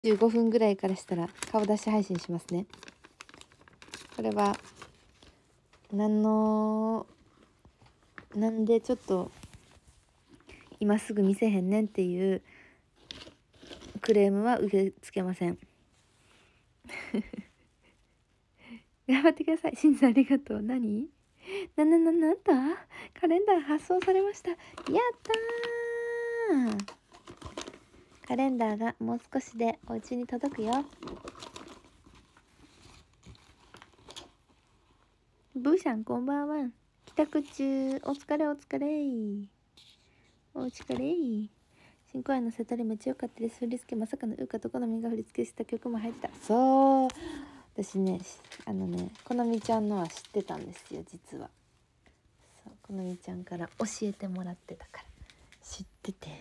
15分ぐらいからしたら顔出し配信しますね。これはなんでちょっと今すぐ見せへんねんっていうクレームは受け付けません。頑張ってください。しんさんありがとう。なんだカレンダー発送されました。やったー。カレンダーがもう少しでお家に届くよ。ブーシャンこんばんは。帰宅中。お疲れ。お疲れ。新公演のセトリめっちゃ良かったです。振り付けまさかのウーカと好みが振り付けした曲も入ってた。そう。私ね、好みちゃんのは知ってたんですよ、実は。そう、好みちゃんから教えてもらってたから知ってて。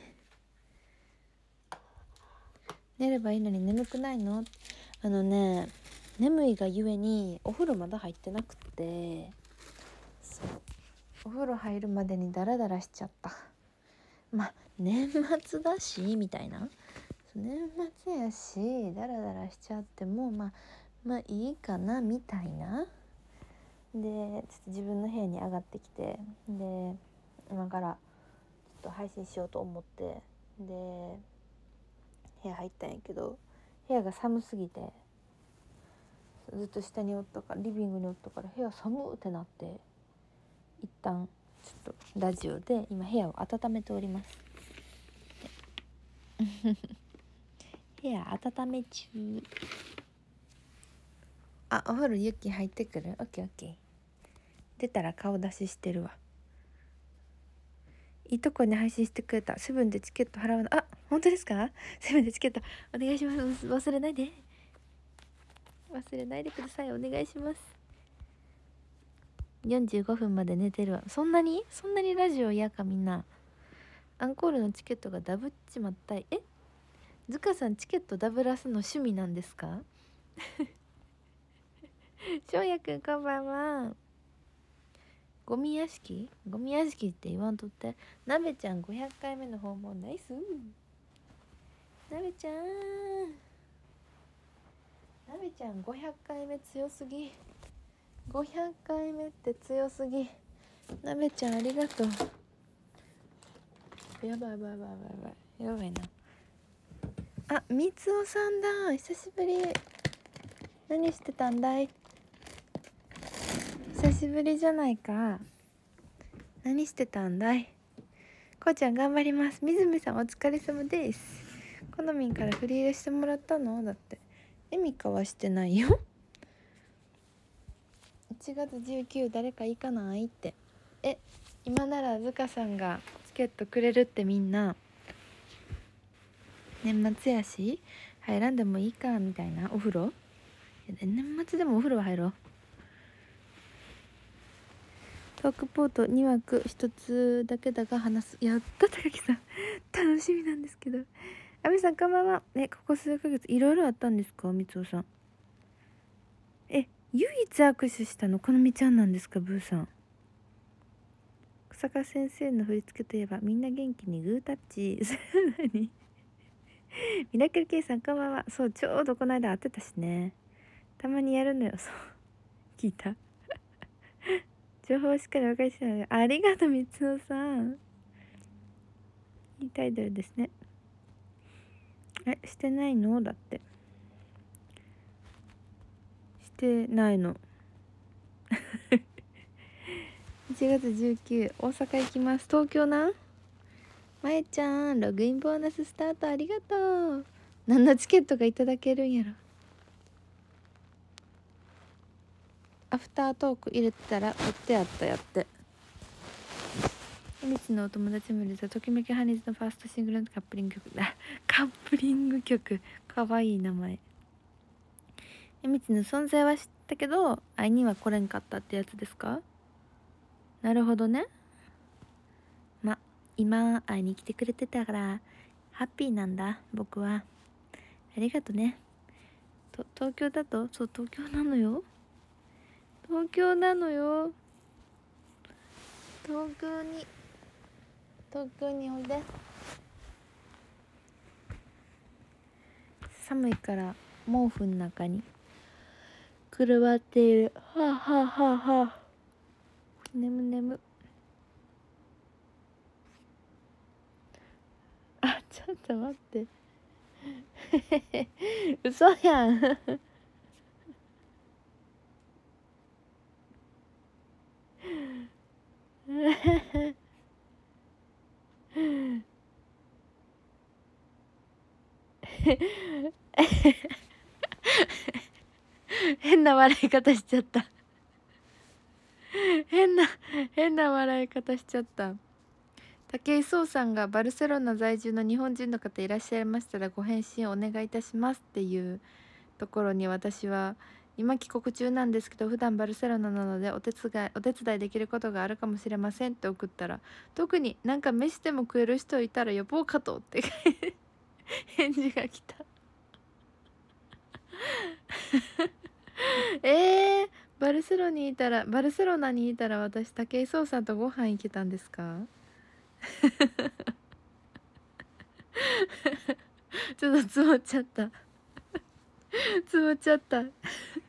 寝ればいいのに眠くないの？眠いがゆえにお風呂まだ入ってなくて、そう、お風呂入るまでにダラダラしちゃった。まあ年末だしみたいな、年末やしダラダラしちゃってもまあいいかなみたいな。でちょっと自分の部屋に上がってきて、で今からちょっと配信しようと思って、で部屋入ったんやけど、部屋が寒すぎてずっと下におったから、リビングにおったから部屋寒ってなって、一旦ちょっとラジオで今部屋を温めております。部屋温め中。あ、お風呂ユッキー入ってくる？オッケーオッケー。出たら顔出ししてるわ。いいとこに配信してくれた。セブンでチケット払うの。あ、本当ですか？セブンでチケットお願いします。忘れないでください。お願いします。45分まで寝てるわ。そんなにラジオ嫌かみんな。アンコールのチケットがダブっちまったい。ズカさんチケットダブらすの趣味なんですか？翔也くんこんばんは。ゴミ屋敷って言わんとって。なべちゃん500回目の訪問ナイス。なべちゃん500回目強すぎ。500回目って強すぎ。なべちゃんありがとう。やばいな。あ、みつおさんだ。久しぶり。何してたんだい？久しぶりじゃないか。何してたんだい？こうちゃん頑張ります。みずみさんお疲れ様です。このみんから振り入れしてもらったの？だってエミカはしてないよ。1月19誰か行かないって。今ならズカさんがチケットくれるって。みんな年末やし入らんでもいいかみたいな。お風呂年末でもお風呂は入ろう。トークポート2枠1つだけだが話す。やった高木さん楽しみなんですけど。阿部さんこんばんは。ここ数ヶ月いろいろあったんですか？みつおさん。唯一握手したのこのみちゃんなんですか？ブーさん。草加先生の振り付けといえばみんな元気にグータッチ。何ミラクル K さんこんばんは。そう、ちょうどこの間会ってたしね。たまにやるのよ。そう聞いた。情報をしっかり分かりしてない。ありがとうみつおさん。いいタイトルですね。してないの？だってしてないの。1月19大阪行きます。東京な。まえちゃんログインボーナススタートありがとう。何のチケットがいただけるんやろ。アフタートーク入れてたら取ってあったやって。みつのお友達も入れたときめきハニーズのファーストシングルのカップリング曲だ。カップリング曲かわいい名前。みつの存在は知ったけど会いには来れんかったってやつですか？なるほどね。今会いに来てくれてたからハッピーなんだ僕は。ありがとね。東京だと？そう、東京なのよ。東京においで。 寒いから毛布の中にくるまっている。はあはあはあはあ。眠眠。あ、ちょっと待って嘘やん変な笑い方しちゃった変な笑い方しちゃった。武井壮さんがバルセロナ在住の日本人の方いらっしゃいましたらご返信お願いいたしますっていうところに、私は今帰国中なんですけど普段バルセロナなのでお手伝いできることがあるかもしれませんって送ったら、特になんか飯でも食える人いたら呼ぼうかとって返事が来たバルセロナにいたら私武井壮さんとご飯行けたんですかちょっとつぼっちゃったつぼっちゃった行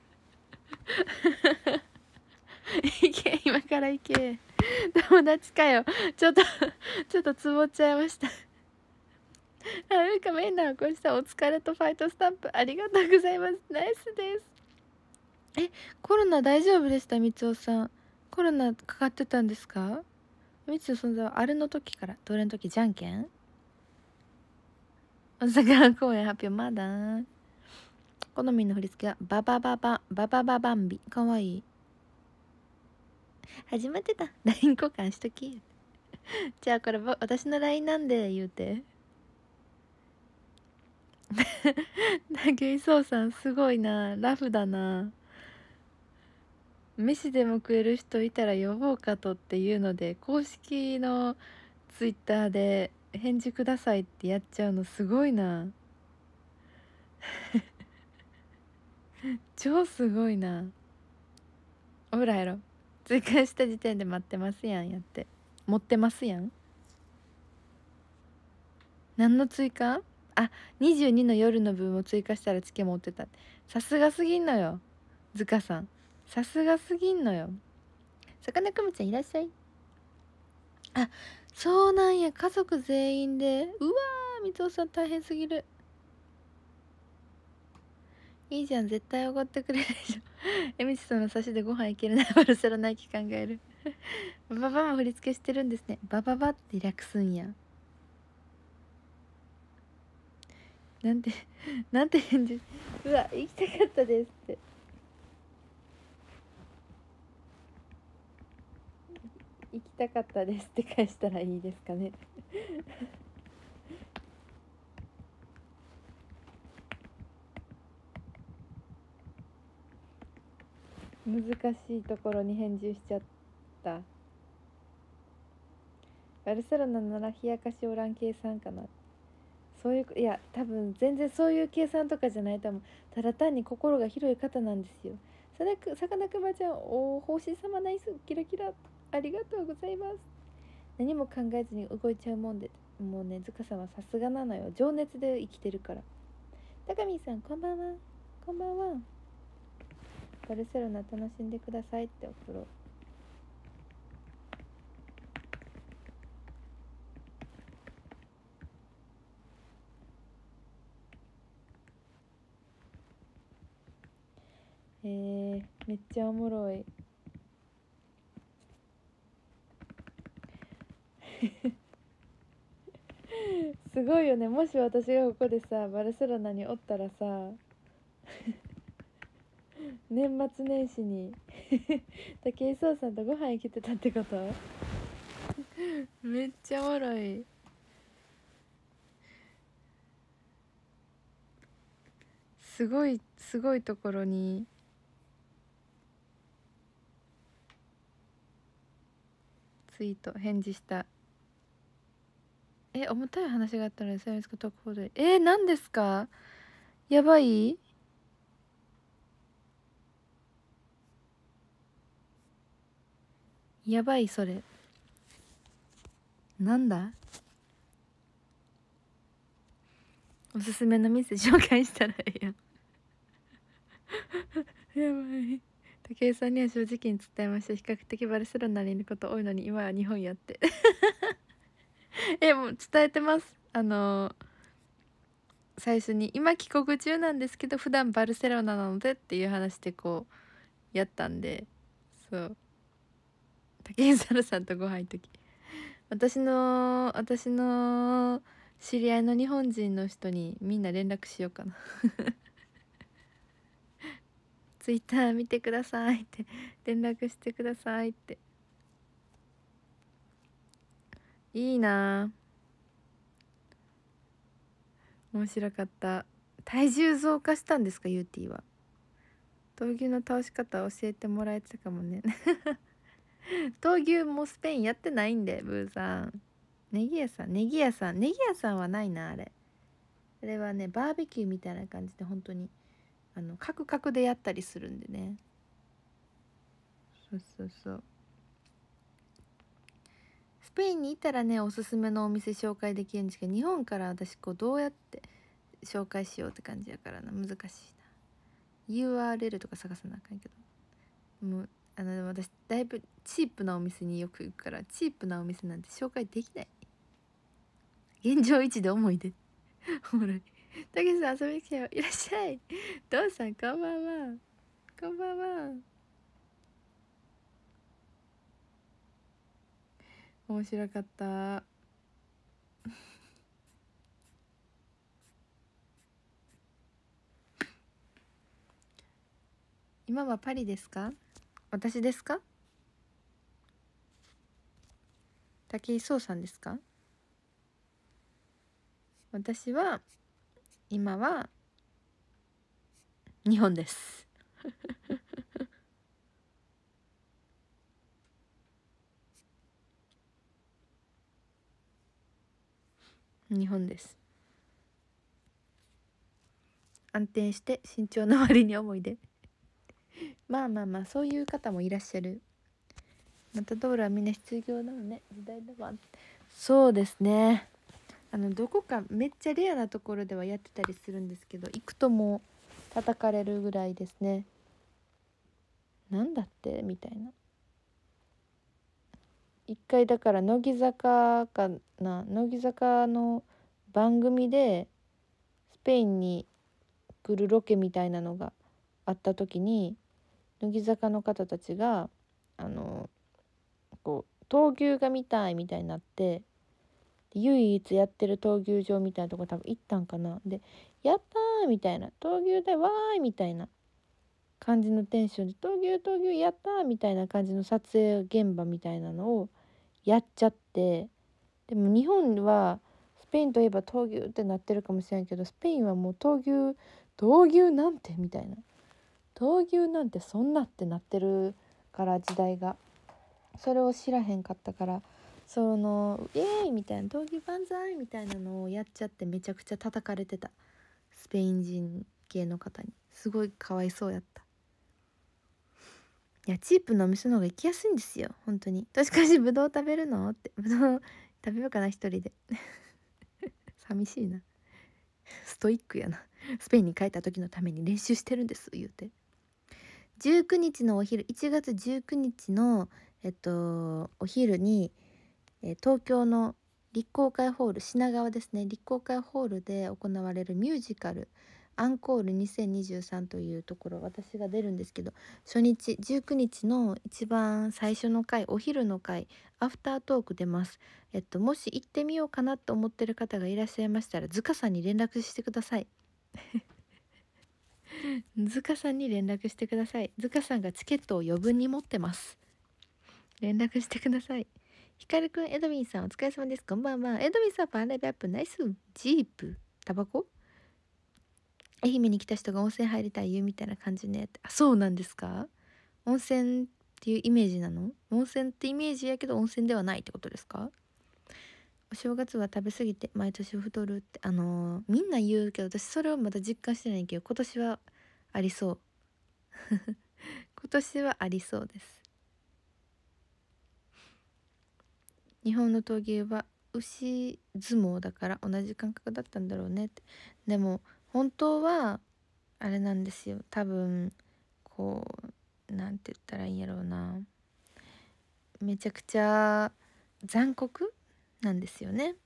け、今から行け、友達かよ。ちょっとつぼっちゃいましたなんかみんなこうしたお疲れとファイトスタンプありがとうございます。ナイスです。コロナ大丈夫でした？みつおさんコロナかかってたんですか？みつおさんはあれの時から、どれの時？じゃんけん大阪公演発表まだ。好みの振り付けはバババンビ。かわいい。始まってた。 LINE 交換しときじゃあこれ私の LINE なんで言うて武井壮さんすごいな、ラフだな。飯でも食える人いたら呼ぼうかとっていうので公式のツイッターで返事くださいってやっちゃうのすごいな超すごいな。ほらやろ、追加した時点で待ってますやんやって、持ってますやん。何の追加？あ、22の夜の分を追加したらチケ持ってた。さすがすぎんのよズカさん、さすがすぎんのよ。さかなクムちゃんいらっしゃい。あ、そうなんや、家族全員で。うわー、みつおさん大変すぎる。いいじゃん、絶対おごってくれるでしょえみちさんの差しでご飯行けるならバルセロナ行き考えるバババも振り付けしてるんですね。バババって略すんや。なんてなんて返事。うわ、行きたかったですって。行きたかったですって返したらいいですかね難しいところに返事しちゃった。バルセロナなら冷やかしおらん計算かな。そういう、いや多分全然そういう計算とかじゃないと思う。ただ単に心が広い方なんですよ。さかなクマちゃん、お星様ナイスキラキラ、ありがとうございます。何も考えずに動いちゃうもんで、もうね、ズカさんはさすがなのよ。情熱で生きてるから。高見さんこんばんは。こんばんは。バルセロナ楽しんでくださいって送ろう。めっちゃおもろいすごいよね。もし私がここでさバルセロナにおったらさ年末年始に武井壮さんとご飯行けてたってことめっちゃおもろい。すごいすごいところにツイート返事した。重たい話があったのでサイレンスか特報で。何ですか？やばい？やばい、それなんだ？ おすすめの店紹介したらいいややばい。武井さんには正直に伝えました。比較的バルセロナにいること多いのに今は日本やってもう伝えてます。最初に今帰国中なんですけど普段バルセロナなのでっていう話でこうやったんで、そう竹井猿さんとご飯行く時、私の知り合いの日本人の人にみんな連絡しようかなツイッター見てくださいって連絡してくださいって。いいなぁ、面白かった。体重増加したんですか、ユーティーは。闘牛の倒し方教えてもらえてたかもね闘牛もスペインやってないんで、ブーさん。ネギ屋さんはないな。あれはねバーベキューみたいな感じで本当にカクカクでやったりするんでね。そうスペインにいたらねおすすめのお店紹介できるんですけど、日本から私こうどうやって紹介しようって感じやからな、難しいな。 URL とか探さなあかんけど、もうでも私だいぶチープなお店によく行くから、チープなお店なんて紹介できない。現状維持で思い出おもろい。たけしさん遊びに来たよ、いらっしゃい。どうさんこんばんは。こんばんは。面白かった今はパリですか？私ですか？武井壮さんですか？私は今は日本です日本です。安定して慎重な割に思い出まあそういう方もいらっしゃる。マタドールはみんな失業なのね、時代だわ。そうですね、どこかめっちゃレアなところではやってたりするんですけど、行くともう叩かれるぐらいですね。なんだってみたいな。一回だから乃木坂の番組でスペインに来るロケみたいなのがあった時に、乃木坂の方たちがこう闘牛が見たいみたいになって、唯一やってる闘牛場みたいなとこ多分行ったんかな。でやったーみたいな、闘牛でわーいみたいな感じのテンションで、闘牛やったーみたいな感じの撮影現場みたいなのをやっちゃって、でも日本はスペインといえば闘牛ってなってるかもしれんけど、スペインはもう闘牛なんてみたいな、闘牛なんてそんなってなってるから、時代がそれを知らへんかったから、そのイエーイみたいな、闘牛万歳みたいなのをやっちゃって、めちゃくちゃ叩かれてた。スペイン人系の方にすごいかわいそうやった。いやチープなお店の方が行きやすいんですよ本当に。確かにぶどう食べるのって、ぶどう食べようかな一人で寂しいな。ストイックやな。スペインに帰った時のために練習してるんです言うて。19日のお昼、1月19日のお昼に、東京の立公会ホール、品川ですね、立公会ホールで行われるミュージカルアンコール2023というところ、私が出るんですけど、初日19日の一番最初の回、お昼の回、アフタートーク出ます。もし行ってみようかなと思ってる方がいらっしゃいましたら、塚さんに連絡してください塚さんに連絡してください。塚さんがチケットを余分に持ってます。連絡してください。ひかるくん、エドミンさんお疲れ様です。こんばんは。エドミンさん、パンライブアップナイス。ジープタバコ、愛媛に来た人が温泉入りたい言うみたいな感じねって。あ、そうなんですか？温泉っていうイメージなの？温泉ってイメージやけど温泉ではないってことですか？お正月は食べ過ぎて毎年太るって、みんな言うけど私それをまだ実感してないけど、今年はありそう今年はありそうです。日本の闘牛は牛相撲だから同じ感覚だったんだろうねって。でも本当はあれなんですよ、多分こうなんて言ったらいいんやろうな、めちゃくちゃ残酷なんですよね。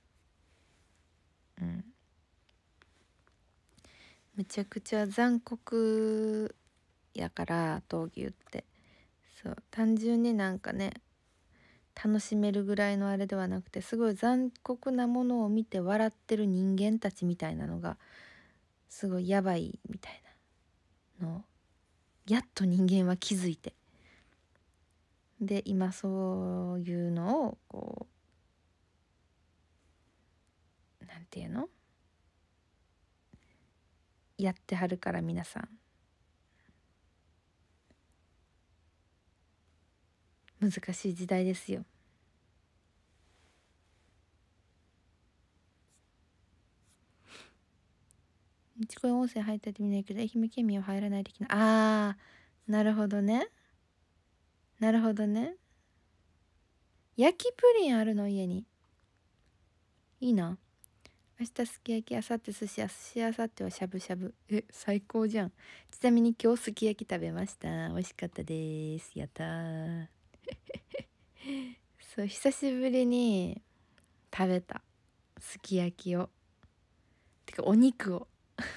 めちゃくちゃ残酷やから闘牛って。そう単純になんかね楽しめるぐらいのあれではなくて、すごい残酷なものを見て笑ってる人間たちみたいなのがすごいやばいみたいなのをやっと人間は気づいて、で今そういうのをこうなんていうのやってはるから、皆さん難しい時代ですよ。日こ温泉入ったってみないけど愛媛県民は入らない的な。なるほどね、なるほどね。焼きプリンあるの家に。いいな。明日すき焼き、明後日寿司、明後日はしゃぶしゃぶ。最高じゃん。ちなみに今日すき焼き食べました。美味しかったです。やったー。そう久しぶりに食べたすき焼きを、てかお肉を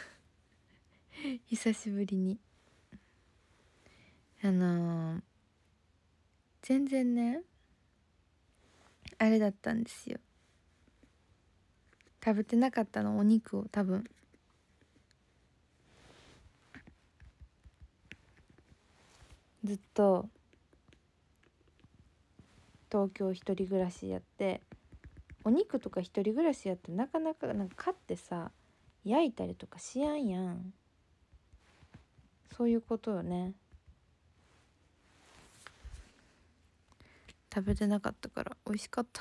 久しぶりに。全然ねあれだったんですよ、食べてなかったの、お肉を。多分ずっと東京一人暮らしやって、お肉とか一人暮らしやってなかなかなんか買ってさ焼いたりとかしやんやん。そういうことよね。食べてなかったから美味しかった。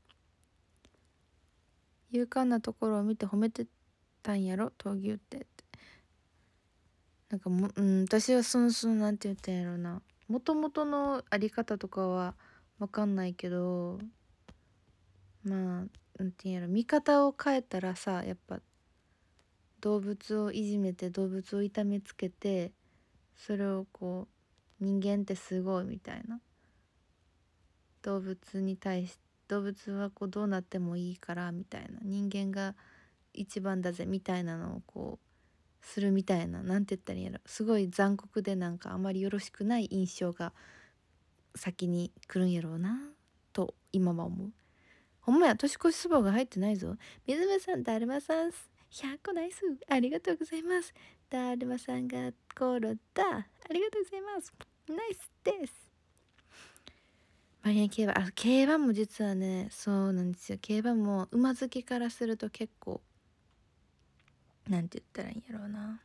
勇敢なところを見て褒めてたんやろ闘牛って。なんか私はそのなんて言ったんやろな、もともとのあり方とかは分かんないけど、まあなんて言うんやろ、見方を変えたらさ、やっぱ動物をいじめて動物を痛めつけて、それをこう人間ってすごいみたいな、動物に対し動物はこうどうなってもいいからみたいな、人間が一番だぜみたいなのをこうするみたいな、なんて言ったらいいんやろ、すごい残酷でなんかあまりよろしくない印象が先に来るんやろうなと今は思う。ほんまや、年越しそばが入ってないぞ。水目さん、だるまさん100個ナイスありがとうございます。だるまさんがコロだありがとうございます。ナイスです。マリアン競馬、競馬も実はねそうなんですよ。競馬も馬好きからすると結構なんて言ったらいいんやろうな、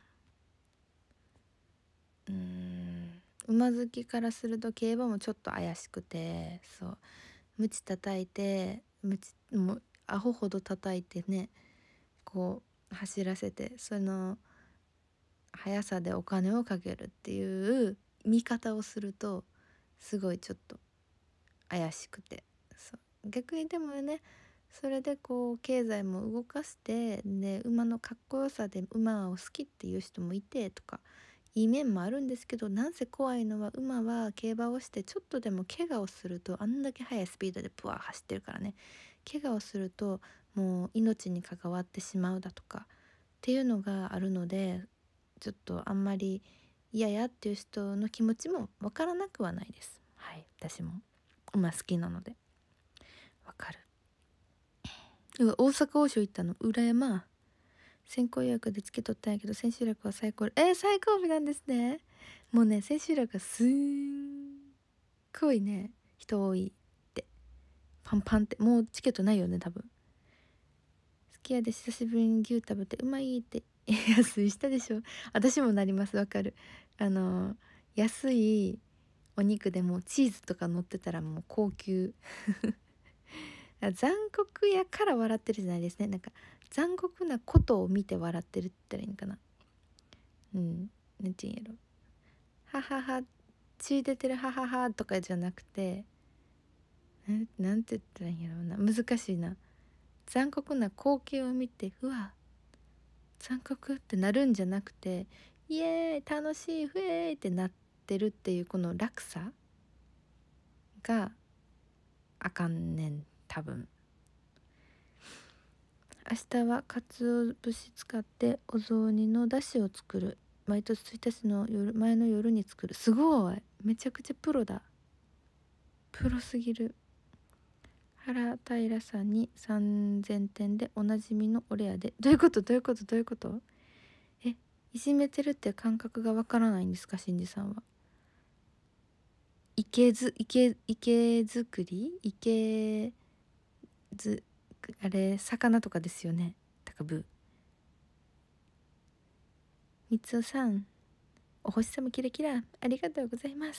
馬好きからすると競馬もちょっと怪しくて、そう鞭叩いてもうアホほど叩いてね、こう走らせてその速さでお金をかけるっていう見方をするとすごいちょっと怪しくて、そう逆にでもね、それでこう経済も動かしてで馬のかっこよさで馬を好きっていう人もいてとかいい面もあるんですけど、なんせ怖いのは馬は競馬をしてちょっとでも怪我をすると、あんだけ速いスピードでプワー走ってるからね、怪我をするともう命に関わってしまうだとかっていうのがあるので、ちょっとあんまり嫌やっていう人の気持ちもわからなくはないです。はい、私も馬好きなのでわかる。大阪王将行ったの裏山、先行予約でチケ取ったんやけど千秋楽は最高最後尾なんですね。もうね千秋楽はすんごいね人多いって、パンパンって、もうチケットないよね多分。すき家で久しぶりに牛食べてうまいって安いしたでしょ。私もなります、わかる。安いお肉でもチーズとか乗ってたらもう高級残酷やから笑ってるじゃないですね。なんか残酷なことを見て笑ってるって言ったらいいんかな。なんて言うんやろ、ははは血出てるはははとかじゃなくて、 なんて言ったらいいんやろうな、難しいな。残酷な光景を見てうわ残酷ってなるんじゃなくて、イエーイ楽しいフェーイってなってるっていうこの落差があかんねん多分。明日は鰹節使ってお雑煮のだしを作る。毎年1日の前の夜に作る。すごい、めちゃくちゃプロだ。プロすぎる。原平さんに3000点でおなじみのおレアで。どういうことどういうことどういうこと？いじめてるって感覚がわからないんですか、しんじさんは。池作りあれ魚とかですよね。高部みつおさん、お星様キラキラありがとうございます。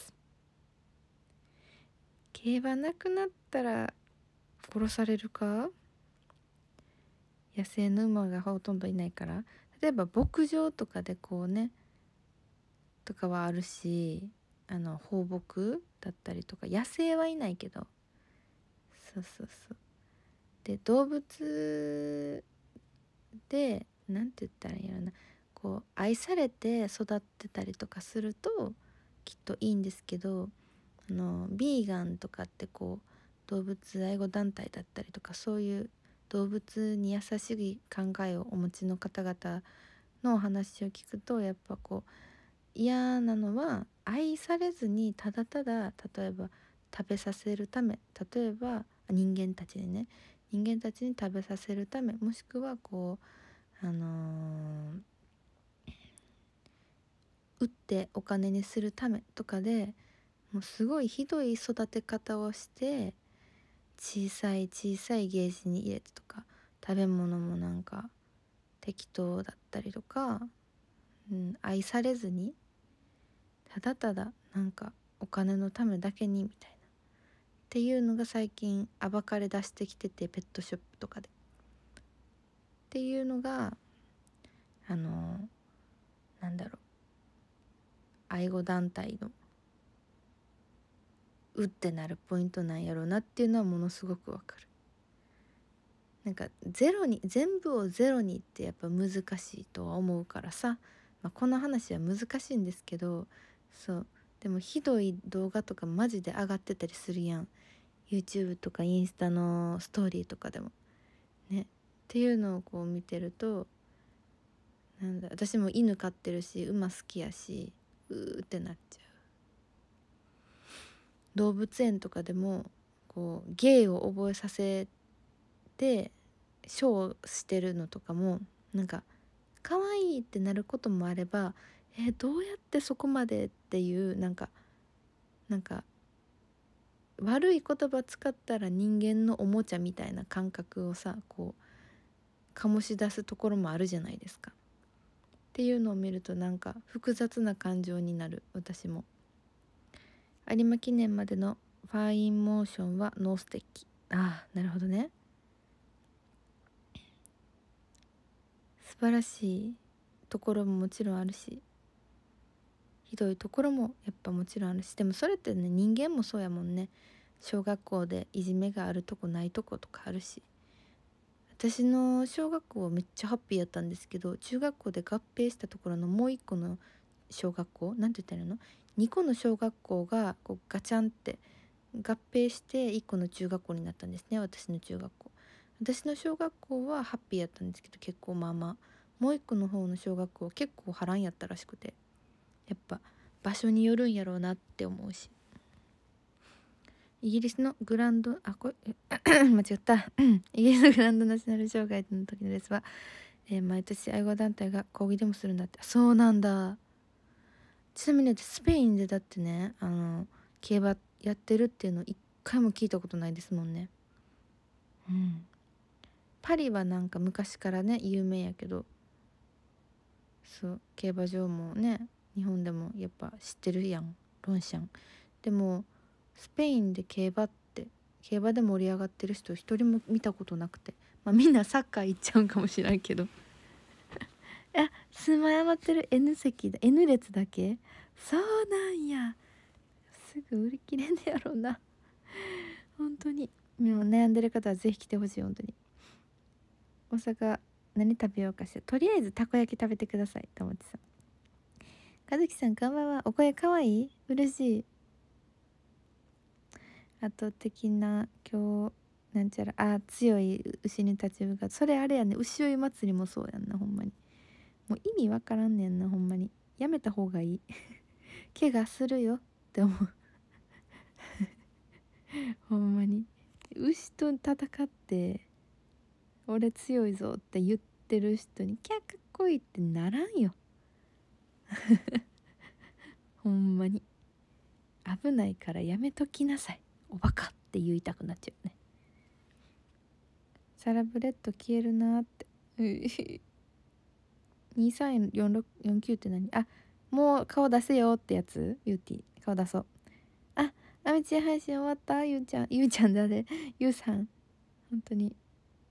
競馬なくなったら殺されるか？野生の馬がほとんどいないから。例えば牧場とかでこうねとかはあるし、放牧だったりとか、野生はいないけど、そうそうそう。で動物でなんて言ったらいいのな、こう愛されて育ってたりとかするときっといいんですけど、ビーガンとかってこう動物愛護団体だったりとか、そういう動物に優しい考えをお持ちの方々のお話を聞くと、やっぱこう嫌なのは愛されずにただただ例えば食べさせるため、例えば人間たちに食べさせるため、もしくはこう売ってお金にするためとかで、もうすごいひどい育て方をして小さいゲージに入れてとか、食べ物もなんか適当だったりとか、愛されずにただただなんかお金のためだけにみたいなっていうのが最近暴かれ出してきてて、ペットショップとかでっていうのがなんだろう、愛護団体のうってなるポイントなんやろうなっていうのはものすごくわかる。なんか全部をゼロにってやっぱ難しいとは思うからさ、この話は難しいんですけど、そうでもひどい動画とかマジで上がってたりするやん、 YouTube とかインスタのストーリーとかでもね。っていうのをこう見てると、なんだ、私も犬飼ってるし馬好きやしってなっちゃう。動物園とかでもこう芸を覚えさせてショーしてるのとかもなんか可愛いってなることもあれば、どうやってそこまでっていうなんか悪い言葉使ったら人間のおもちゃみたいな感覚をさこう醸し出すところもあるじゃないですか。っていうのを見るとなんか複雑な感情になる。私も有馬記念までのファインモーションはノーステッキ。ああなるほどね。素晴らしいところももちろんあるし、ひどいところもやっぱもちろんあるし、でもそれってね人間もそうやもんね。小学校でいじめがあるとこないとことかあるし、私の小学校はめっちゃハッピーやったんですけど、中学校で合併したところのもう一個の小学校なんて言ったらいいの、2個の小学校がこうガチャンって合併して1個の中学校になったんですね。私の中学校、私の小学校はハッピーやったんですけど結構まあまあ、もう一個の方の小学校は結構波乱やったらしくて、やっぱ場所によるんやろうなって思うし。イギリスのグランド間違ったイギリスのグランドナショナル障害の時のレースは、毎年愛護団体が抗議でもするんだって。そうなんだ。ちなみにスペインでだってね競馬やってるっていうの一回も聞いたことないですもんね。パリはなんか昔からね有名やけど、そう競馬場もね日本でもやっぱ知ってるやん、ロンシャン。でもスペインで競馬で盛り上がってる人一人も見たことなくて、みんなサッカー行っちゃうんかもしれんけどすまい余ってる N 席だ、 N 列だけ。そうなんや、すぐ売り切れんねやろうな本当にもう悩んでる方はぜひ来てほしい。本当に大阪何食べようかしら。とりあえずたこ焼き食べてください。ともちさん、和樹さんこんばんは。お声かわいい、嬉しい。あと的な今日なんちゃら強い牛に立ち向かう、それあれやね、牛追い祭りもそうやんな。ほんまにもう意味わからんねんな。ほんまにやめた方がいい怪我するよって思うほんまに牛と戦って俺強いぞって言ってる人にキャーかっこいいってならんよほんまに危ないからやめときなさい、おバカって言いたくなっちゃうね。サラブレッド消えるなって234649って何？もう顔出せよってやつ。ユーティー顔出そう。あみちゃん配信終わった。ゆうちゃん誰？ゆうさん本当に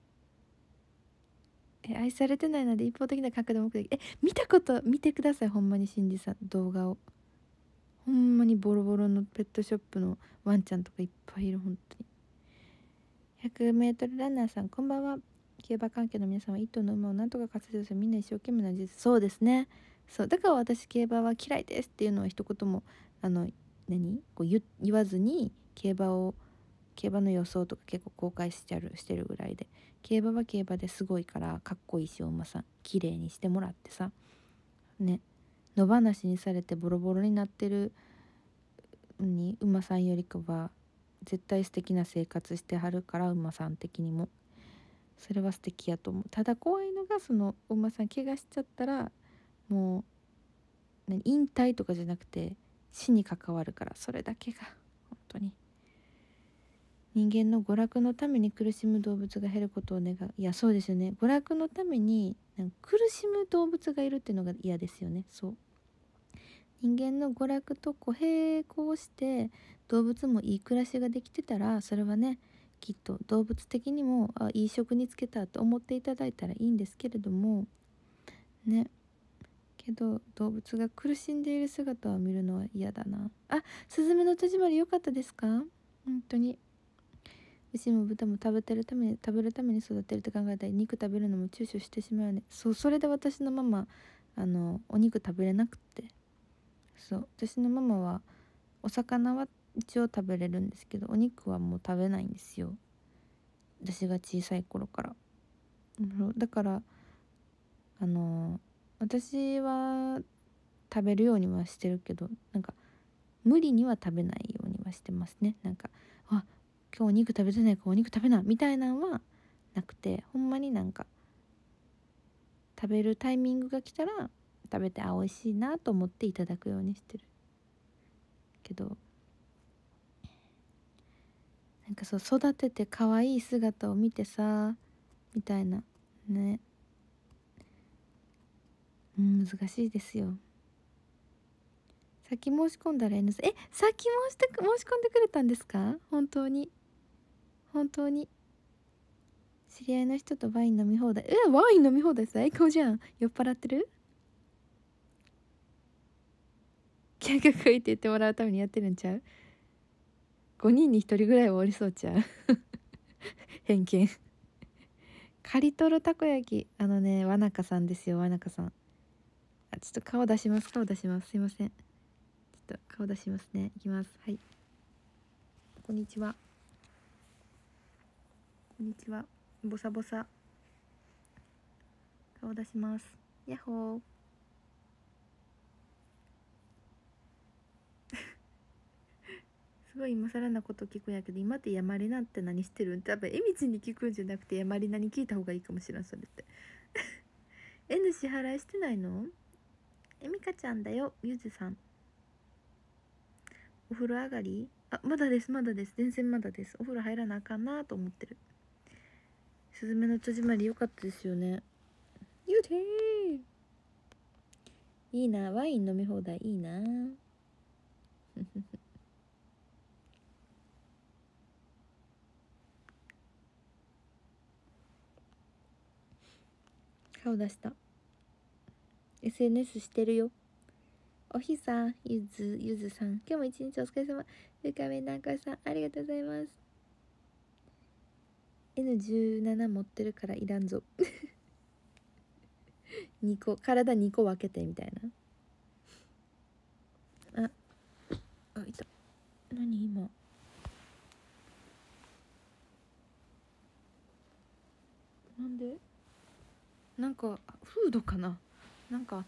愛されてないので一方的な角度も見たこと見てください。ほんまにしんじさん動画を。ほんまにボロボロのペットショップのワンちゃんとかいっぱいいる。本当に 100m ランナーさんこんばんは。競馬関係の皆さんは一頭の馬をなんとか活動するみんな一生懸命な事実。そうですね。そうだから私競馬は嫌いですっていうのは一言もこう言わずに競馬の予想とか結構公開してるぐらいで、競馬は競馬ですごいからかっこいいし、お馬さん綺麗にしてもらってさね、野放しにされてボロボロになってる馬さんよりかは絶対素敵な生活してはるから、馬さん的にもそれは素敵やと思う。ただ怖いのがそのお馬さん怪我しちゃったらもう引退とかじゃなくて死に関わるから、それだけが本当に。人間の娯楽のために苦しむ動物が減ることを願う。いやそうですよね。娯楽のために苦しむ動物がいるっていうのが嫌ですよね。そう人間の娯楽と並行して動物もいい暮らしができてたら、それはねきっと動物的にもいい食につけたと思っていただいたらいいんですけれどもね。けど動物が苦しんでいる姿を見るのは嫌だな。スズメの戸締まり良かったですか？本当に牛も豚も食べるために育てるって考えたら肉食べるのも躊躇してしまうよね。それで私のママお肉食べれなくって、私のママはお魚は一応食べれるんですけどお肉はもう食べないんですよ、私が小さい頃から。だから私は食べるようにはしてるけど無理には食べないようにはしてますね。今日お肉食べてないからお肉食べなみたいなのはなくて、ほんまに食べるタイミングが来たら食べて美味しいなと思っていただくようにしてるけど、育てて可愛い姿を見てさみたいなね、難しいですよ。先申し込んだら N さん先申し込んでくれたんですか？本当に知り合いの人とワイン飲み放題。ワイン飲み放題最高じゃん。酔っ払ってる？キャカクイって言ってもらうためにやってるんちゃう？5人に1人ぐらいはおりそうちゃう偏見刈り取るたこ焼きわなかさんですよ。わなかさんちょっと顔出します。すいません、ちょっと顔出しますね。いきます。はい、こんにちはボサボサ顔出します。ヤッホーすごい今更なこと聞くんやけど、今ってヤマリナって何してるんって、多分えみちに聞くんじゃなくてヤマリナに聞いた方がいいかもしれん。それってN 支払いしてないの？えみかちゃんだよ。ゆずさんお風呂上がり？まだです全然まだです。お風呂入らなあかんなと思ってる。すずめの戸締まり良かったですよね。ゆうてーいいな、ワイン飲み放題いいな顔出した。 SNS してるよ。おひさん、ゆずさん、今日も一日お疲れ様。ゆかめなこさん、ありがとうございます。 N17 持ってるからいらんぞ2個体2個分けてみたいな。いた。何今なんでなんかフードかな、なんかあった。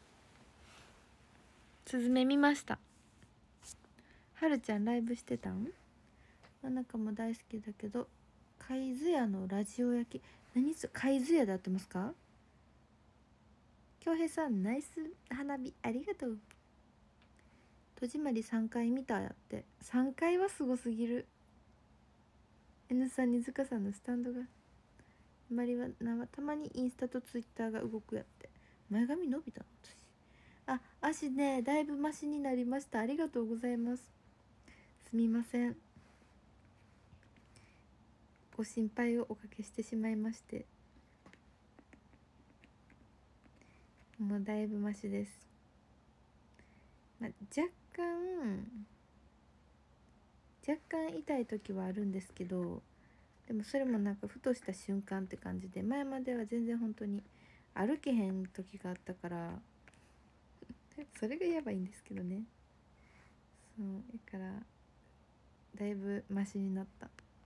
スズメ見ました。はるちゃんライブしてたん？真中も大好きだけど海津屋のラジオ焼き、何それ、海津屋で合ってますか？京平さんナイス花火ありがとう。戸締まり3回見たやって。3回はすごすぎる。 N さんに塚さんのスタンドがまりはたまにインスタとツイッターが動くやって。前髪伸びたの私。足ねだいぶマシになりました。ありがとうございます。すみません、ご心配をおかけしてしまいまして。もうだいぶマシです。若干痛い時はあるんですけど、でもそれもなんかふとした瞬間って感じで、前までは全然本当に歩けへん時があったからそれがやばいんですけどね。そうだからだいぶマシになった。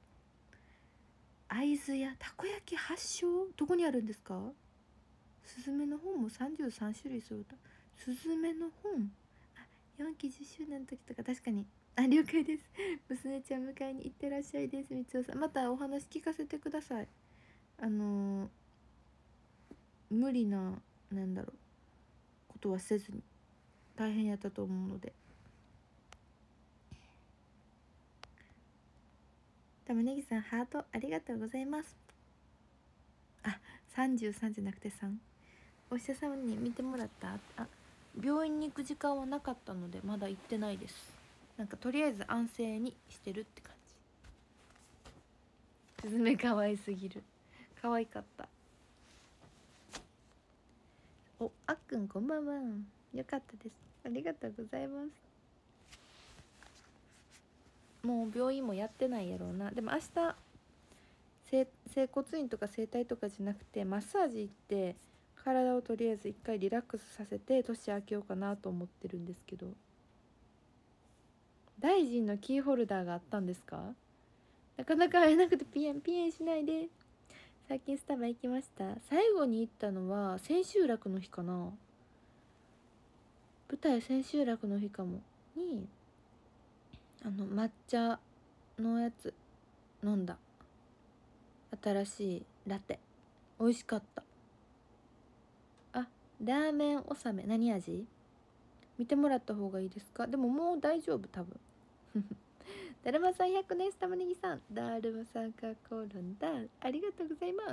会津屋たこ焼き発祥どこにあるんですか？スズメの本も33種類揃った。スズメの本4期10周年の時とか確かに。了解です娘ちゃん迎えに行ってらっしゃいです。みつおさんまたお話聞かせてください。無理なことはせずに。大変やったと思うので。玉ねぎさんハートありがとうございます。33じゃなくて3。お医者さんに見てもらった？病院に行く時間はなかったのでまだ行ってないです。なんかとりあえず安静にしてるって感じ。スズメ可愛すぎる。可愛かった。あっくんこんばんは。よかったです。ありがとうございます。もう病院もやってないやろうな。でも明日整骨院とか整体とかじゃなくてマッサージ行って体をとりあえず一回リラックスさせて年明けようかなと思ってるんですけど。大臣のキーホルダーがあったんですか？なかなか会えなくてピエンしないで。最近スタバ行きました。最後に行ったのは千秋楽の日かな。舞台千秋楽の日かもに抹茶のやつ飲んだ。新しいラテ美味しかった。ラーメン納め何味？見てもらった方がいいですか？でももう大丈夫多分だるまさん100年玉ねぎさんだるまさんが転んだありがとうございます。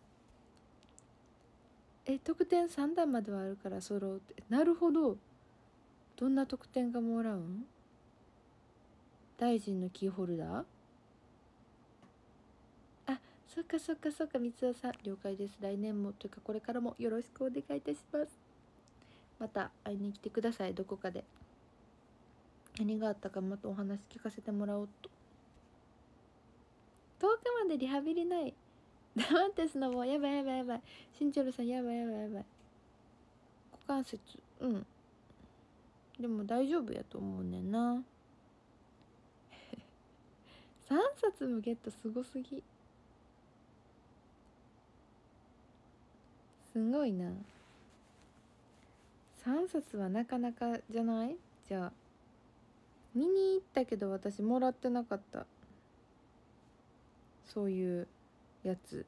特典3段まではあるから揃うって。なるほど。どんな特典がもらうん？大臣のキーホルダー？そっかみつおさん了解です。来年もというかこれからもよろしくお願いいたします。また会いに来てください。どこかで何があったかまたお話聞かせてもらおうと。10日までリハビリない。ダマンテスのもやばいシンチョルさんやばい股関節でも大丈夫やと思うねんな3冊もゲットすごすぎ。すごいな。3冊はなかなかじゃない？じゃあ見に行ったけど私もらってなかった。そういうやつ。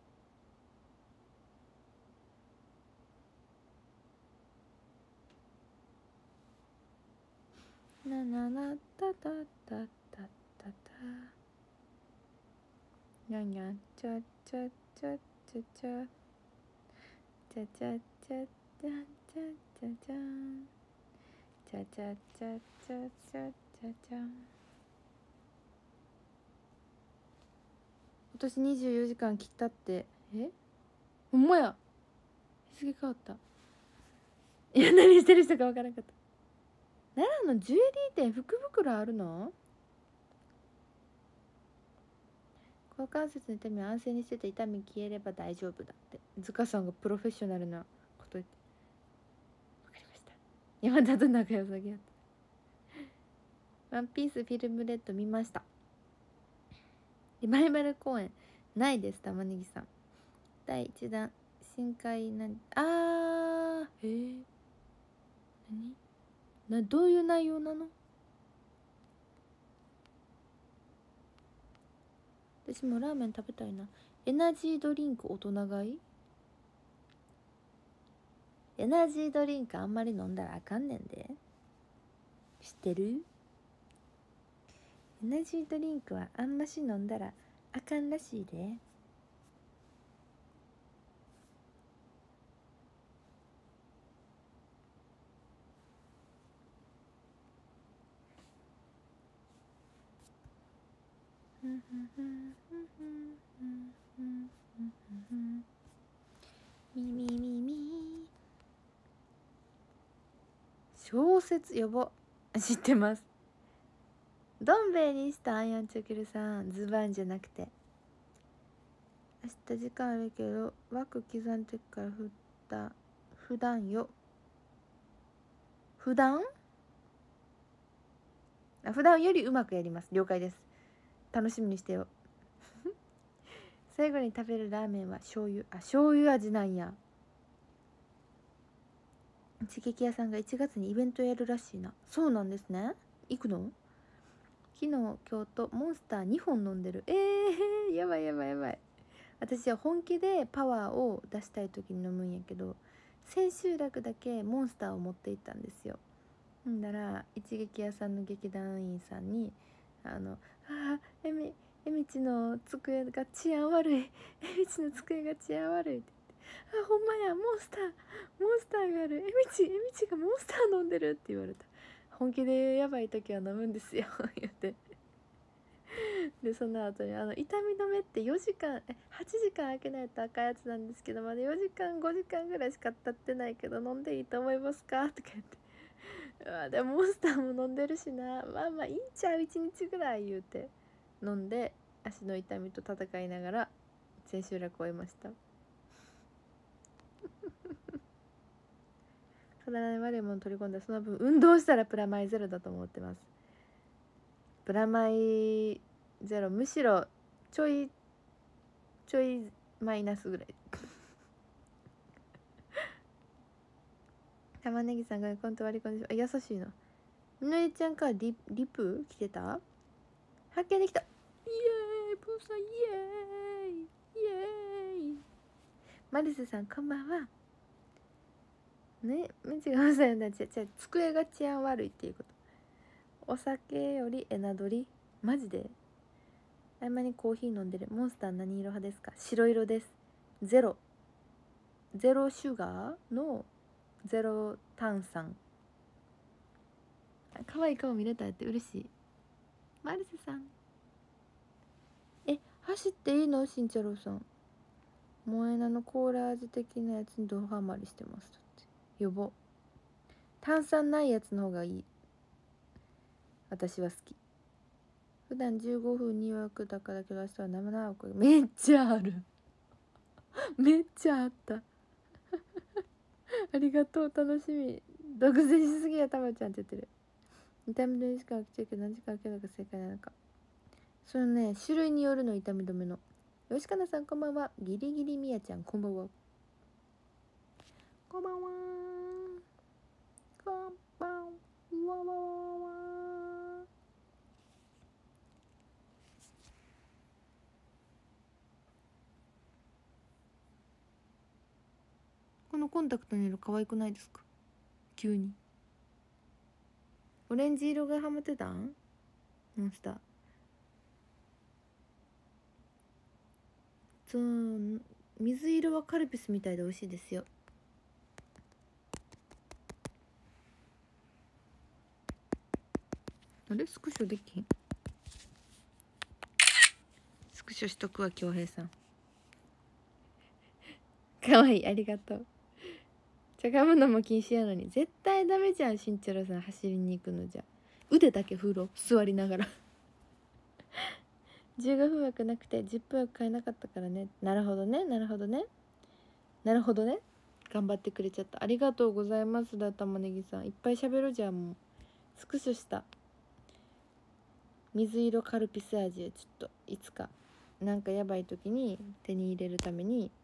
なななたたたたたたにゃんにゃんちゃちゃちゃちゃちゃちゃちゃちゃちゃちゃちゃちゃんちゃちゃちゃちゃちゃちゃちゃん。今年24時間切ったって。ほんまや。日付変わった。いや何してる人か分からなかった。奈良のジュエリー店福袋あるの？ 股関節の痛みは安静にしてて痛み消えれば大丈夫だって。塚さんがプロフェッショナルなこと言って。わかりました。山田と仲良さげやった。ワンピースフィルムレッド見ました。リバイバル公演ないです。玉ねぎさん。第1弾深海なんどういう内容なの？私もラーメン食べたいな。エナジードリンク大人買い？エナジードリンクあんまり飲んだらあかんねんで。知ってる？エナジードリンクはあんまし飲んだらあかんらしいで。小説やば知ってます。どん兵衛にしたアイアンチョキルさん、ズバンじゃなくて。明日時間あるけど枠刻んでから普段よ。普段よりうまくやります。了解です。楽しみにしてよ。最後に食べるラーメンは醤油味なんや。一撃屋さんが1月にイベントやるらしいな。そうなんですね。行くの？昨日今日とモンスター2本飲んでる。やばい。私は本気でパワーを出したい時に飲むんやけど、千秋楽だけモンスターを持って行ったんですよ。んだら一撃屋さんの劇団員さんにえみちの机が治安悪い、えみちの机が治安悪いって言って、ほんまや、モンスターがある、えみちがモンスター飲んでるって言われた。本気でやばい時は飲むんですよ言ってでその後に痛み止めって8時間空けないと赤いやつなんですけど、まだ4時間5時間ぐらいしか経ってないけど飲んでいいと思いますかとか言って、でもモンスターも飲んでるしな、まあいいんちゃう1日ぐらい言うて飲んで、足の痛みと戦いながら千秋楽を終えました体に悪いもの取り込んだその分運動したらプラマイゼロだと思ってます。プラマイゼロ、むしろちょいマイナスぐらい玉ねぎさんがコント割り込んで優しいな。みのりちゃんからリプ来てた？発見できた。イエーイプーさん、イエーイマリスさんこんばんはね。みちがまさんだ。机が治安悪いっていうこと。お酒よりエナドリマジで。合間にコーヒー飲んでる。モンスター何色派ですか？白色です。ゼロシュガーのゼロ炭酸。可愛い顔見れたって嬉しい。マルセさん、走っていいの？しんちゃろうさん、モエナのコーラ味的なやつにドハマりしてます。だってやば。炭酸ないやつの方がいい。私は好き。普段15分2枠だからだけど明日は生なおめっちゃあるめっちゃあったありがとう、楽しみ。独占しすぎやたまちゃんって言ってる。痛み止めしか開けちゃうけど何時間開けるのが正解なのか。そのね、種類によるの。痛み止めの。吉かなさんこんばんは。ギリギリみやちゃんこんばんは。こんばんは。こんばんは。このコンタクトの色可愛くないですか？急にオレンジ色がハマってたん？モンスター。水色はカルピスみたいで美味しいですよ。あれスクショできん？スクショしとくわ恭平さん。かわいい、ありがとう。じゃがむのも禁止やのに絶対ダメじゃん。しんちゃろさん走りに行くのじゃ腕だけ振ろう、座りながら 15分枠なくて10分枠買えなかったからね。なるほどね、なるほどね、なるほどね。頑張ってくれちゃった。ありがとうございますだ玉ねぎさん。いっぱい喋るじゃん。もうスクショした水色カルピス味をちょっといつかなんかやばい時に手に入れるために。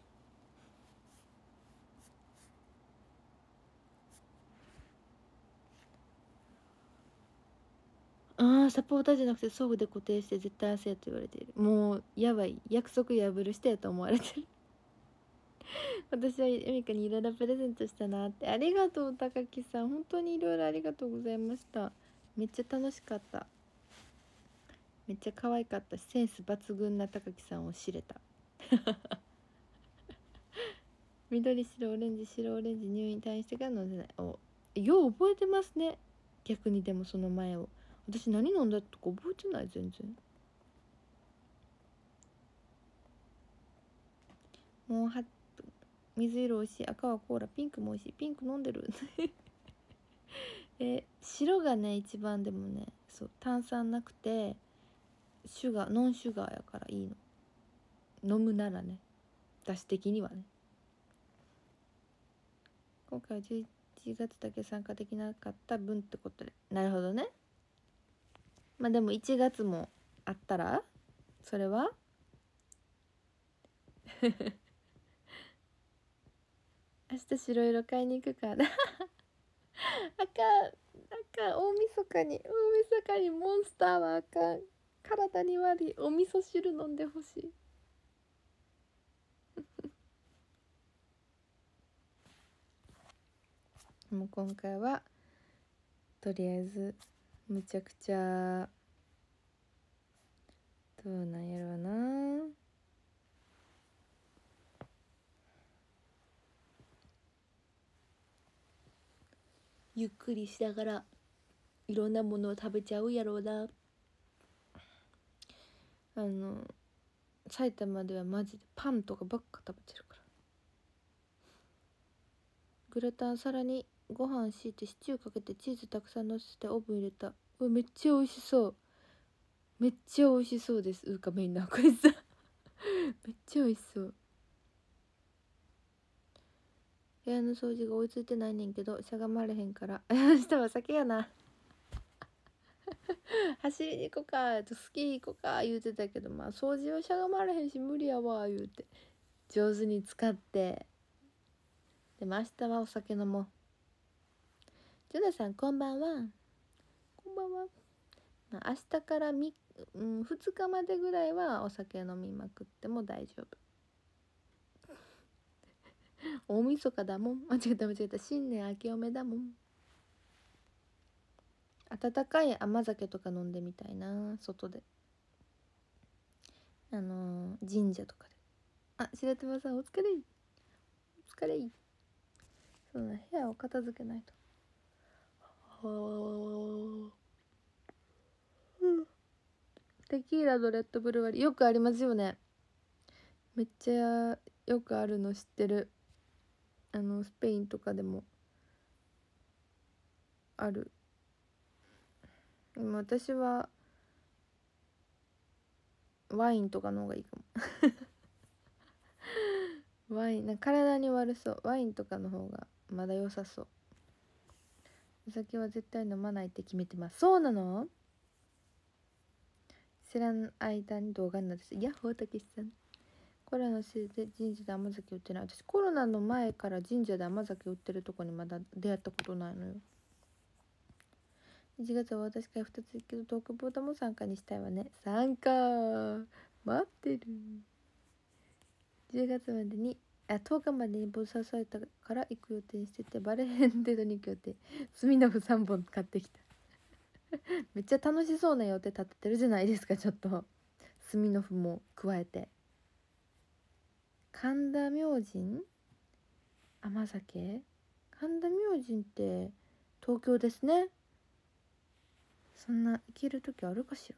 ああ、サポーターじゃなくて装具で固定して絶対汗やと言われている。もうやばい、約束破る人やと思われてる。私はエミカにいろいろプレゼントしたなって。ありがとう高木さん、本当にいろいろありがとうございました。めっちゃ楽しかった。めっちゃ可愛かったし、センス抜群な高木さんを知れた。緑白オレンジ白オレンジ入院退院してから飲んでない。お、よう覚えてますね。逆に。でもその前を私何飲んだとか覚えてない。全然。もう8分。水色美味しい、赤はコーラ、ピンクも美味しい。ピンク飲んでる。白がね一番。でもね、そう炭酸なくてシュガーノンシュガーやからいいの。飲むならね、私的にはね。今回は11月だけ参加できなかった分ってことで。なるほどね。まあでも1月もあったらそれは明日白色買いに行くから。赤大晦日にモンスターはあかん。体に悪い。お味噌汁飲んでほしい。もう今回はとりあえずむちゃくちゃどうなんやろうな。ゆっくりしながらいろんなものを食べちゃうやろうな。埼玉ではマジでパンとかばっか食べてるから。グラタン皿にご飯敷いてシチューかけてチーズたくさんのせてオーブン入れた。うわめっちゃ美味しそう。めっちゃ美味しそうです。メインのこいつ。めっちゃ美味しそう。部屋の掃除が追いついてないねんけどしゃがまれへんから。明日は酒やな。走りに行こうかとスキー行こうか言うてたけど、まあ掃除はしゃがまれへんし無理やわ言うて上手に使って。でも明日はお酒飲もう。ジュナさんこんばんは。こんばんは。まあ、明日から2日までぐらいはお酒飲みまくっても大丈夫。大晦日だもん。間違えた。新年明けおめだもん。温かい甘酒とか飲んでみたいな、外で。神社とかで。あ、白玉さんお疲れ。お疲れ。そうね、部屋を片付けないと。はあ。テキーラとレッドブル割りよくありますよね。めっちゃよくあるの知ってる。スペインとかでもある。でも私はワインとかの方がいいかも。ワイン体に悪そう。ワインとかの方がまだ良さそう。お酒は絶対飲まないって決めてます。そうなの？知らん間に動画になってた。ヤッホーたけしさん。コロナのせいで神社で甘酒売ってない。私コロナの前から神社で甘酒売ってるとこにまだ出会ったことないのよ。1月は私から2つ行くけどトークボードも参加にしたいわね。参加待ってる。10月までに10日までにボスされたから行く予定しててバレへん程度に行く予定。スミノフ3本買ってきた。めっちゃ楽しそうな予定立ててるじゃないですか。ちょっとスミノフも加えて。神田明神甘酒。神田明神って東京ですね。そんな行ける時あるかしら。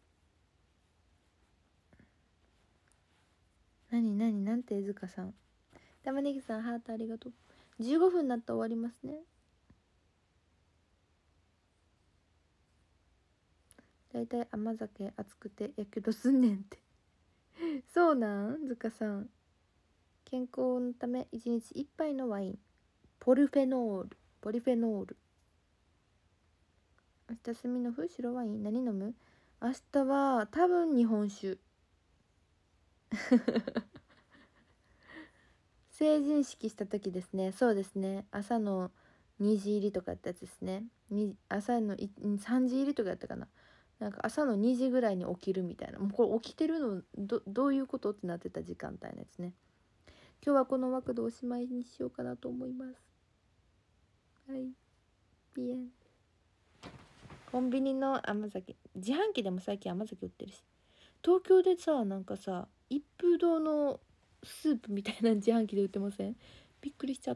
なんて江塚さん。玉ねぎさんハートありがとう。15分になったら終わりますね。 だいたい甘酒熱くてやけどすんねんってそうなんずかさん。健康のため1日1杯のワイン。ポリフェノール。明日スミノフ白ワイン何飲む？明日は多分日本酒成人式した時ですね。そうですね、朝の2時入りとかやったやつですね。朝の3時入りとかやったかな。なんか朝の2時ぐらいに起きるみたいな、もうこれ起きてるのどういうことってなってた時間帯のやつね。今日はこの枠でおしまいにしようかなと思います。はい、ピエン。コンビニの甘酒、自販機でも最近甘酒売ってるし、東京でさ、なんかさ、一風堂のスープみたいな自販機で売ってません？びっくりしちゃった。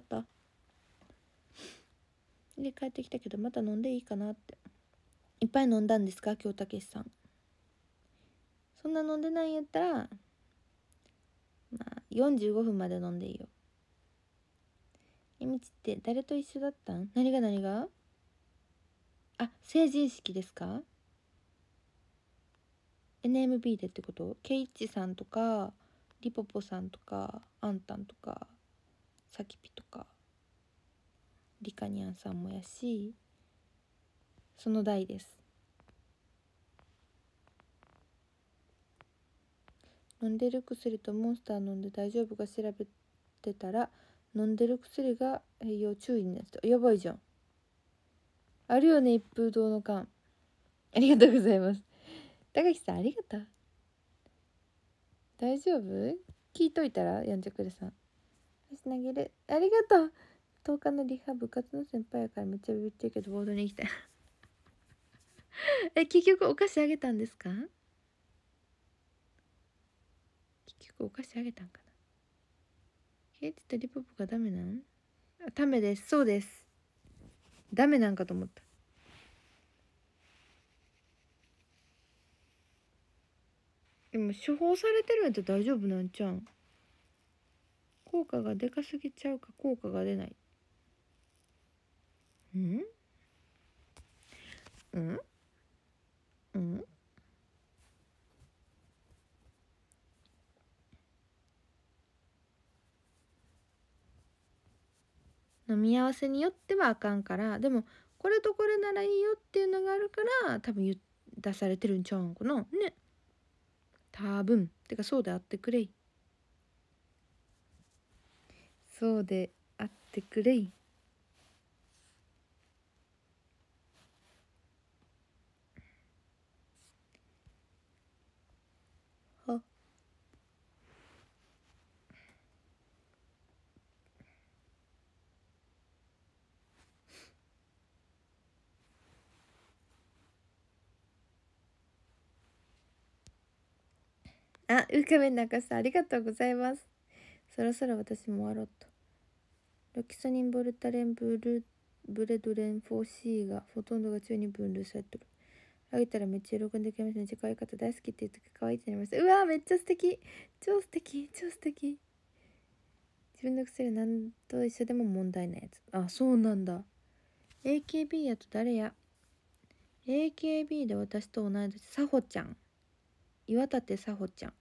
で帰ってきたけど、また飲んでいいかなって。いっぱい飲んだんですか、京武さん。そんな飲んでないんやったら、まあ45分まで飲んでいいよ。えみちって誰と一緒だったん？何があ、成人式ですか？ NMB でってこと？ケイッチさんとかリポポさんとかアンタンとかサキピとかリカニャンさんもやし、その代です。飲んでる薬とモンスター飲んで大丈夫か調べてたら、飲んでる薬が要注意になってた。やばいじゃん。あるよね、一風堂の缶。ありがとうございます。高木さんありがとう。大丈夫？聞いといたら、やんちゃくれさん。私投げる。ありがとう。10日のリハ部活の先輩やからめっちゃビビってるけどボードに行きたい結局お菓子あげたんですか？結局お菓子あげたんかな。ケイチとリポポがダメなん？ダメです。そうです。ダメなんかと思った。でも処方されてるんやったら大丈夫なんちゃうん？効果がでかすぎちゃうか、効果が出ない。うんうんうん。飲み合わせによってはあかんから、でもこれとこれならいいよっていうのがあるから多分出されてるんちゃうんかなね。多分てかそうであってくれい。そうであってくれい。はあ、うかめんなかさんありがとうございます。そろそろ私も終わろうと。ロキソニン、ボルタレン、ブレドレン 4C がほとんどが中に分類されてる。あげたらめっちゃ喜んでくれましたね。可愛かった、大好きって言って可愛いってなりました。うわー、めっちゃ素敵。超素敵。自分の薬何と一緒でも問題ないやつ。あ、そうなんだ。AKB やと誰や？ AKB で私と同い年、さほちゃん、岩立さほちゃん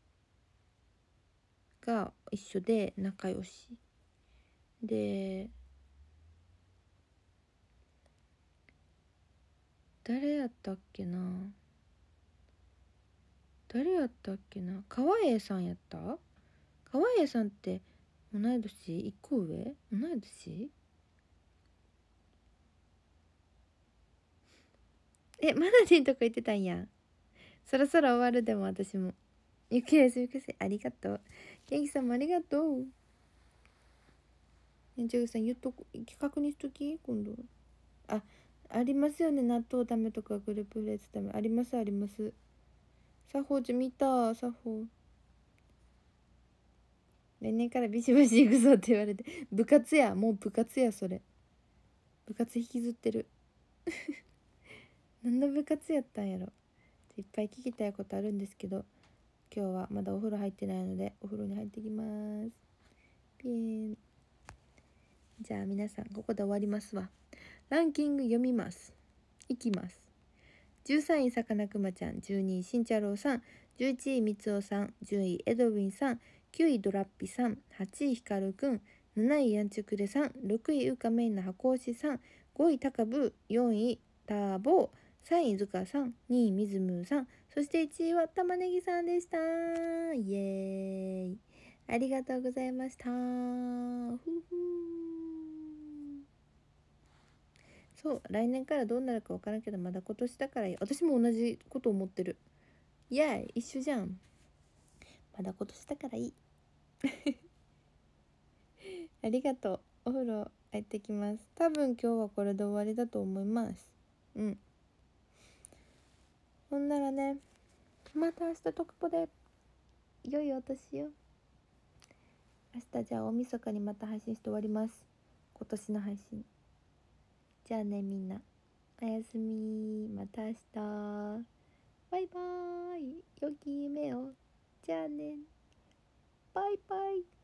が一緒で仲良しで、誰やったっけな、川栄さんやった？川栄さんって同い年？一個上？同い年？マナティンとか言ってたんや。そろそろ終わる。でも私もゆっくり休みください。ありがとう。元気さんもありがとう。ジョグさん言っとく、確認しとき今度。ありますよね、納豆ダメとかグループフレーズダメ。あります。作法じゃ見た。作法来年からビシバシ行くぞって言われて、部活や、もう部活や。それ部活引きずってる何の部活やったんやろ。いっぱい聞きたいことあるんですけど、今日はまだお風呂入ってないのでお風呂に入ってきます。ピーン。じゃあ皆さんここで終わりますわ。ランキング読みます。いきます。 13位さかなくまちゃん、12位しんちゃろうさん、11位みつおさん、10位エドウィンさん、9位ドラッピさん、8位ひかるくん、7位やんちゅくれさん、6位うかめんな箱押しさん、5位たかぶ、4位ターボー、3位ずかさん、2位みずむーさん、そして1位はたまねぎさんでした。イエーイ、ありがとうございました。ふふそう、来年からどうなるか分からんけど、まだ今年だからいい。私も同じこと思ってる。イエーイ、一緒じゃん。まだ今年だからいい。ありがとう。お風呂入ってきます。多分今日はこれで終わりだと思います。ほんならね、また明日特ポで良いお年を。明日じゃあ大晦日にまた配信して終わります。今年の配信。じゃあね、みんなおやすみ。また明日。バイバーイ。良き夢を。じゃあね。バイバイ。